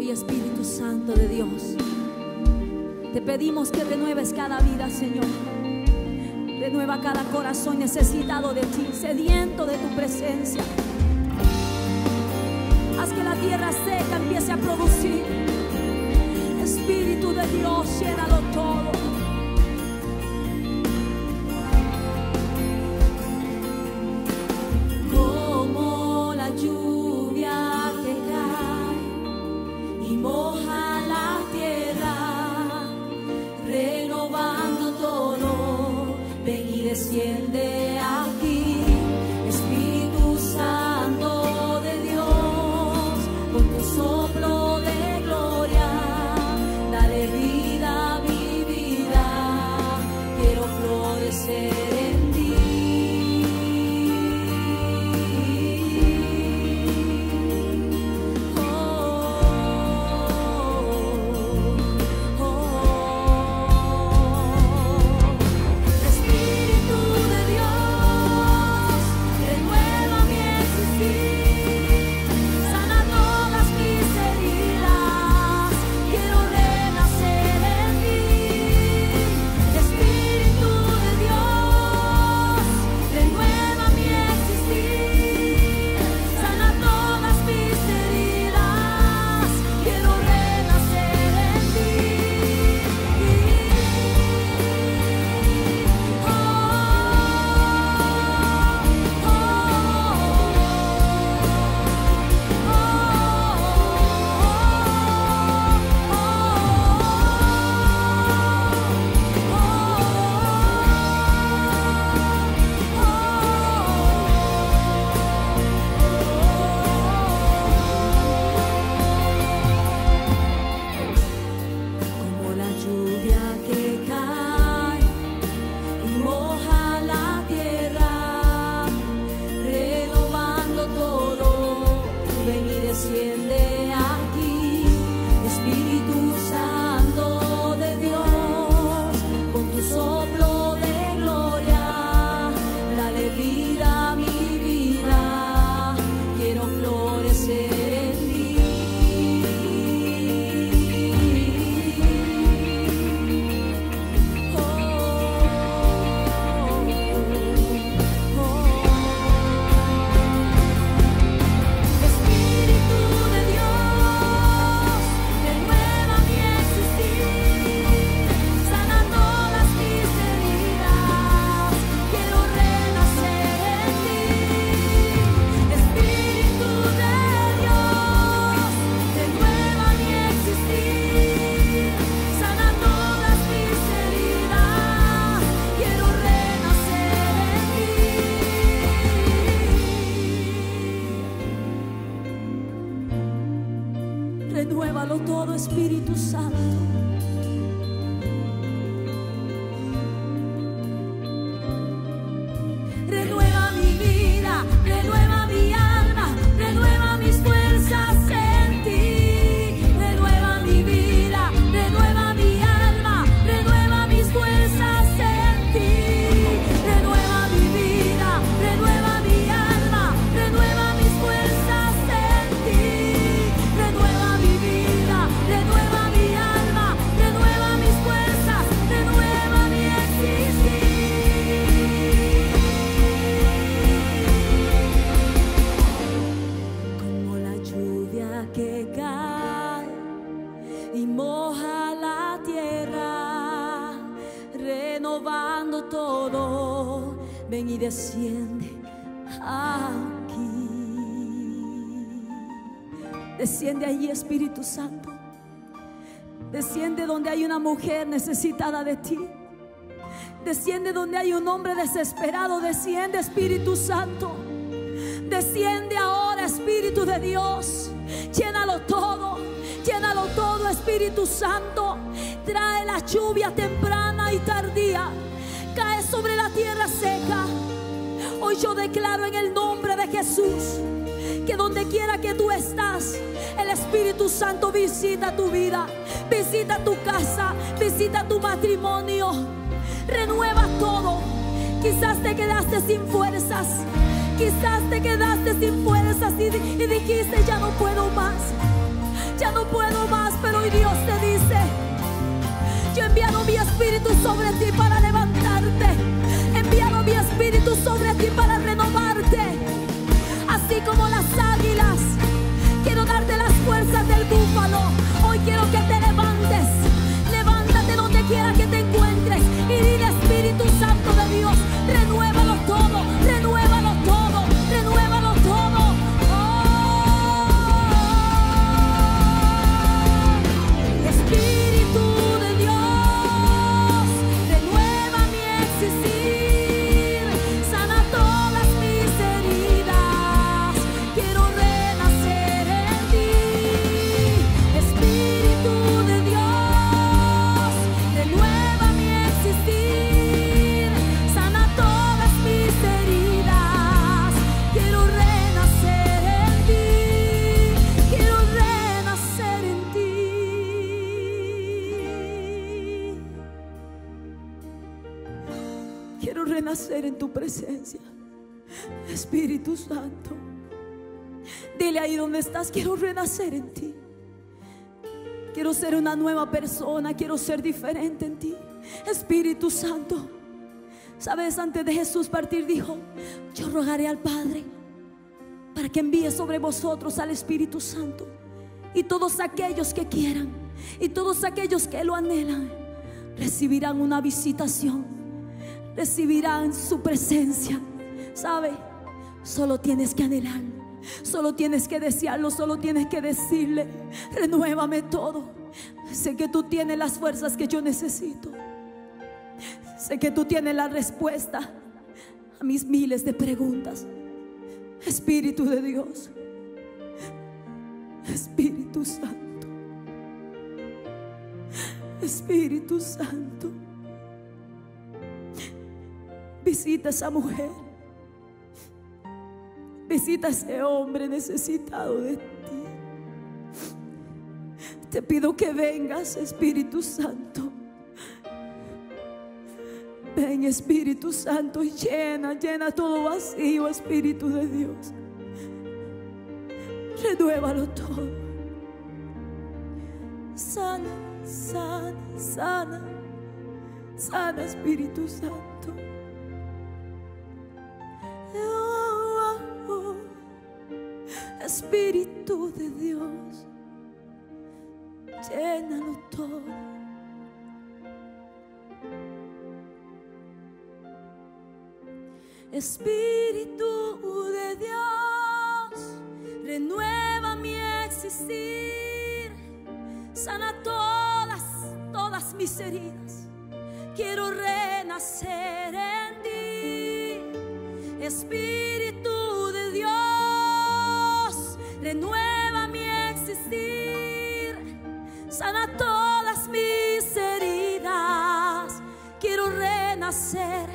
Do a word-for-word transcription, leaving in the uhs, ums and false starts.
Hoy, Espíritu Santo de Dios, te pedimos que renueves cada vida, Señor. Renueva cada corazón necesitado de ti, sediento de tu presencia. Haz que la tierra seca empiece a producir. Espíritu de Dios, llénalo todo. Como la lluvia que cae y moja la tierra, renovando todo, ven y desciende aquí. Espíritu Santo de Dios, con tu soplo de gloria, dale vida a mi vida, quiero florecer en ti. Renuévalo todo, Espíritu Santo. Renueva mi vida, renueva mi alma, renueva mis fuerzas en ti. Renueva mi vida, renueva mi alma, renueva mis fuerzas en ti. Renueva mi vida, renueva mi alma, renueva mis fuerzas en ti. Renueva mi vida, renueva mi alma, renueva mis fuerzas, renueva mi existir. Como la lluvia que cae y moja la tierra, renovando todo, ven y desciende aquí. Desciende allí, Espíritu Santo. Desciende donde hay una mujer necesitada de ti. Desciende donde hay un hombre desesperado. Desciende, Espíritu Santo. Desciende ahora, Espíritu de Dios. Llénalo todo, llénalo todo, Espíritu Santo. Trae la lluvia temprana y tardía. Cae sobre la tierra seca. Hoy yo declaro en el nombre de Jesús que donde quiera que tú estás, el Espíritu Santo visita tu vida, visita tu casa, visita tu matrimonio. Renueva todo. Quizás te quedaste sin fuerzas. Quizás te quedaste sin fuerzas y, y dijiste: ya no puedo más. ya no puedo más, pero hoy Dios te dice: yo he enviado mi espíritu sobre ti para levantarte. He enviado mi espíritu sobre ti para renovarte. Así como las águilas, quiero darte las fuerzas del búfalo. Hoy quiero que te levantes. Levántate donde quiera que te encuentres y dile: Espíritu Santo de Dios, renuévalo todo, renuévalo todo, renuévalo todo. Espíritu de Dios, renueva mi existir, sana todas mis heridas, quiero renacer en ti. Espíritu de Dios, renueva mi existir, sana todas mis heridas, quiero renacer en ti, quiero renacer en ti. Quiero renacer en tu presencia, Espíritu Santo. Dile ahí donde estás: quiero renacer en ti. Quiero ser una nueva persona, quiero ser diferente en ti, Espíritu Santo. Sabes, antes de Jesús partir dijo: yo rogaré al Padre para que envíe sobre vosotros al Espíritu Santo, y todos aquellos que quieran y todos aquellos que lo anhelan recibirán una visitación, recibirán su presencia. ¿Sabe? Solo tienes que anhelarlo, solo tienes que desearlo, solo tienes que decirle: renuévame todo. Sé que tú tienes las fuerzas que yo necesito. Sé que tú tienes la respuesta a mis miles de preguntas. Espíritu de Dios, Espíritu Santo, Espíritu Santo, visita a esa mujer, visita a ese hombre necesitado de ti. Te pido que vengas, Espíritu Santo. Ven, Espíritu Santo, y llena, llena todo vacío, Espíritu de Dios. Renuévalo todo. Sana, sana, sana, sana, Espíritu Santo. Oh, oh, oh. Espíritu de Dios, llénalo todo. Espíritu de Dios, renueva mi existir, sana todas, todas mis heridas, quiero renacer en ti. Espíritu de Dios, renueva mi existir, sana todas mis heridas, quiero renacer